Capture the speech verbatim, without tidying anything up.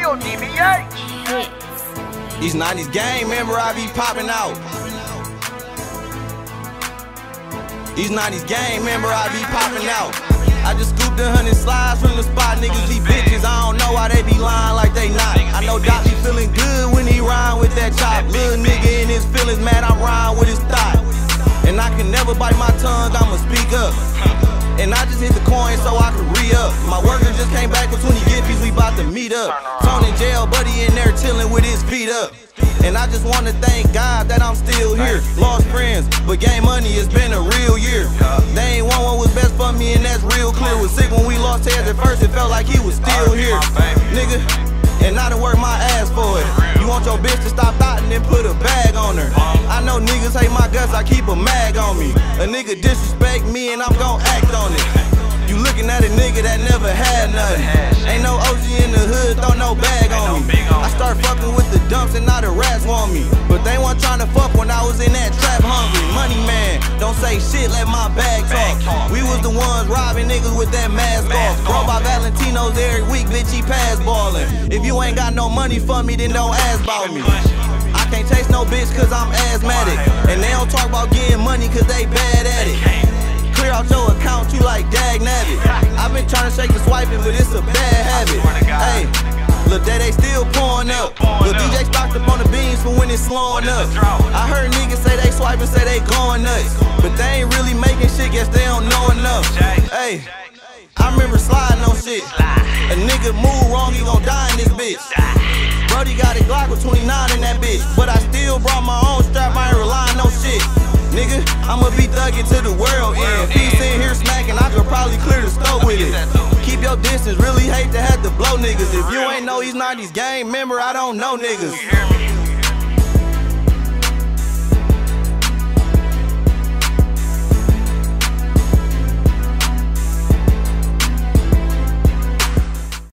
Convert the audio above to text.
real D B H. These nineties game, remember I be popping out. These nineties game, remember I be popping out. I just scooped a hundred slides from the spot, niggas be bitches. I don't know why they be lying like they not. I know Doc be feeling good when he rhyme with that chop. Little nigga in his feelings, man, I rhyme with his thought. And I can never bite my tongue, I'ma speak up. And I just hit the coin so I can re-up. My worker just came back with twenty giffies, we bout to meet up. Tony in jail, buddy in there chillin' with his feet up. And I just wanna thank God that I'm still here. Lost friends, but gained money, it's been a real year. They ain't one what was best for me and that's real clear. Was sick when we lost Ted at first, it felt like he was still here. Nigga, and I done worked my ass for it. You want your bitch to stop thotting and put a bag on her. I know niggas hate my guts, I keep a mag on me. A nigga disrespect me and I'm gon' act on it. You looking at a nigga that never had nothing. Ain't no O G in the hood, throw no bag on me. I start fucking with the dumps and now the rats want me. But they weren't trying to fuck when I was in that trap hungry. Money man, don't say shit, let my bag talk. We was the ones robbing niggas with that mask off. Bro by Valentinos every week, bitch, he pass ballin'. If you ain't got no money for me, then don't ask about me. I can't chase no bitch cause I'm asthmatic. And they don't talk about getting money cause they bad at it. Clear out your account, you like dag nabbit. I've been trying to shake the swiping, but it's a bad habit. Hey, look, that they still pouring up. Lil D J stocked up on the beans for when it's slowing up. I heard niggas say they swiping, say they going nuts. But they ain't really making shit, guess they don't know enough. Hey, I remember sliding on shit. A nigga move wrong, he gon' die in this bitch. Brody got a Glock with twenty-nine in that bitch. But I still brought my own strap, I ain't relying on shit. Nigga, I'ma be thuggin' to the world end. If he's in here smacking, I could probably clear the stove with it. Keep your distance, really hate to have to blow niggas. If you ain't know these nineties game, remember I don't know niggas.